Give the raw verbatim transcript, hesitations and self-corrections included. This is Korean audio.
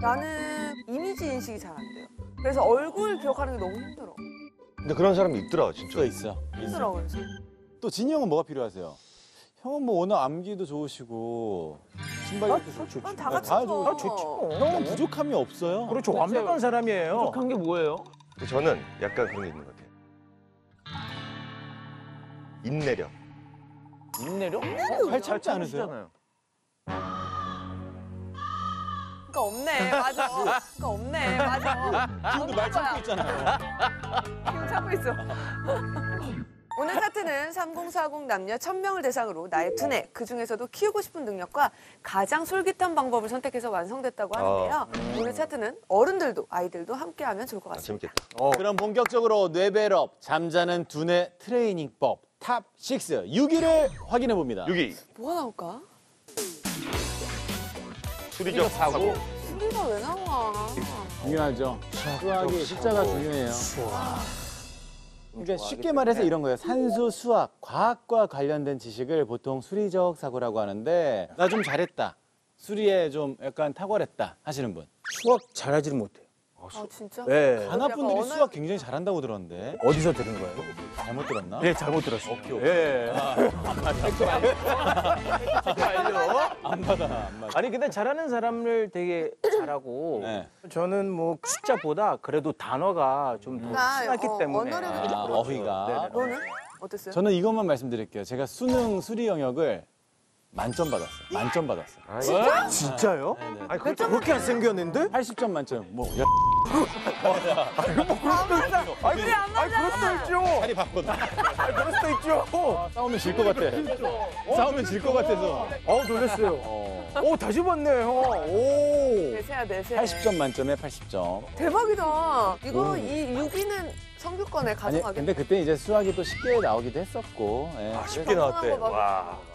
나는 이미지 인식이 잘 안 돼요. 그래서 얼굴 기억하는 게 너무 힘들어. 근데 그런 사람이 있더라, 진짜. 또 있어. 힘들어 그래서. 또 진이 형은 뭐가 필요하세요? 형은 뭐 워낙 암기도 좋으시고 신발도 좋고. 난 다 같이 다 쳐. 좋고. 좋죠. 형은 부족함이 없어요. 그렇죠. 완벽한 사람이에요. 부족한 게 뭐예요? 저는 약간 그런 게 있는 것 같아요. 인내력. 인내력? 잘 참지 않으세요? 그러니까 없네. 맞아. 그러니까 없네. 맞아. 지금도 말 참고 있잖아요. 지금 참고 있어. 오늘 차트는 삼공사공 남녀 천 명을 대상으로 나의 두뇌, 그중에서도 키우고 싶은 능력과 가장 솔깃한 방법을 선택해서 완성됐다고 하는데요. 어. 오늘 차트는 어른들도 아이들도 함께하면 좋을 것 아, 같습니다. 재밌겠다. 그럼 본격적으로 뇌벨업, 잠자는 두뇌 트레이닝법 탑 육, 육 위를 확인해 봅니다. 육 위, 뭐가 나올까? 수리적 사고. 수리가 왜 나와? 중요하죠. 수학이 숫자가 중요해요. 그러니까 쉽게 말해서 이런 거예요. 산수, 수학, 과학과 관련된 지식을 보통 수리적 사고라고 하는데 나 좀 잘했다. 수리에 좀 약간 탁월했다 하시는 분. 수학 잘하지는 못해요. 아 진짜? 네. 하나분들이 언어- 수학 굉장히 잘한다고 들었는데 어디서 들은 거예요? 잘못 들었나? 네, 잘못 들었어요. 오케이, 오케이. 예. 안 받아, 안 받아. 아니 근데 잘하는 사람을 되게 잘하고 네. 저는 뭐 숫자보다 그래도 단어가 좀 더 나, 심하기 어, 때문에 언어력이 아, 어휘가. 너는 어땠어요? 저는 이것만 말씀드릴게요. 제가 수능 수리 영역을 만점 받았어요. 만점 받았어요. 아, 진짜? 진짜요? 네네. 아니, 그, 그렇게 안 생겼는데? 팔십 점 만점. 뭐 야, 안 맞아. 우리 안 맞아. 있죠. 살이 봤거든. 그럴 수도 있죠. 싸우면 질 것 같아. 싸우면 질 것 같아서. 어우, 놀랐어요. 어. 오, 다시 봤네, 형. 오. 내세야 내세. 팔십 점 만점에 팔십 점. 대박이다. 이거 이 육 위는 성규권에 아니 가져가겠다. 근데 그때 이제 수학이 또 쉽게 나오기도 했었고. 예. 아, 쉽게 나왔대. 방송한 거 봐. 와.